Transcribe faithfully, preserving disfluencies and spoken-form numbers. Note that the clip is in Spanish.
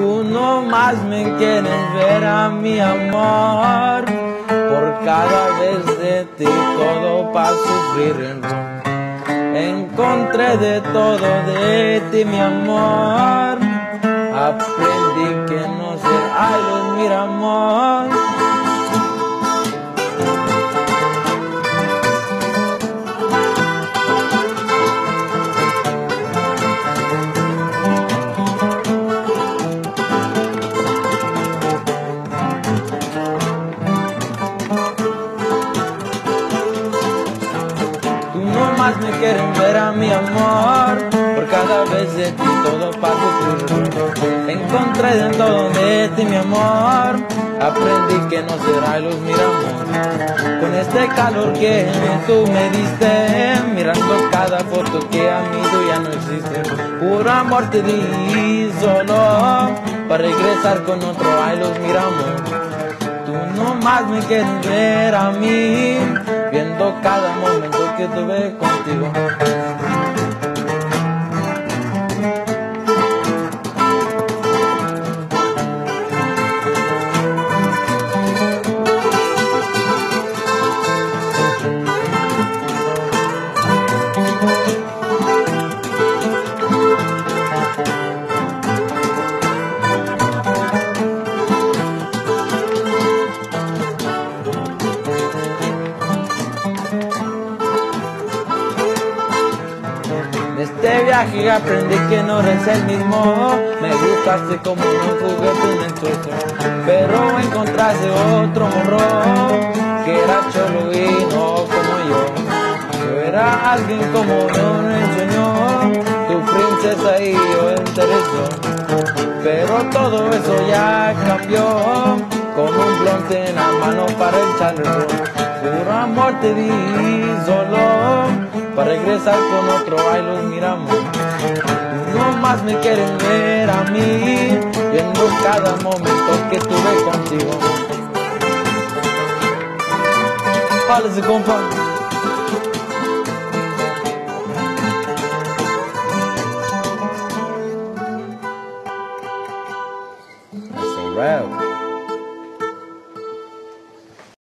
Tú no más me quieres ver a mi amor, por cada vez de ti todo para sufrir en ron. Encontré de todo de ti mi amor, aprendí que no ser ay los mira amor. Más me quieren ver a mi amor, por cada vez de ti todo para sufrir. Encontré de todo de ti mi amor, aprendí que no será luz mi amor. Con este calor que tú me diste, mirando cada foto que a mí tú ya no existe. Puro amor te di solo, para regresar con otro ay los mira amor. Tú no más me quieres ver a mí, viendo cada momento que tuve contigo. En este viaje aprendí que no eres el mismo, me gustaste como un juguete en el suelo, pero encontraste otro morro que era cholo y no como yo. Yo era alguien como yo en el sueño, tu princesa y yo el interesó, pero todo eso ya cambió, con un blonde en la mano para echarle ron. Puro amor te di solo, para regresar con otro ay los miramos. No más me quieren ver a mí, viendo cada momento que tuve contigo. Vale, se compa.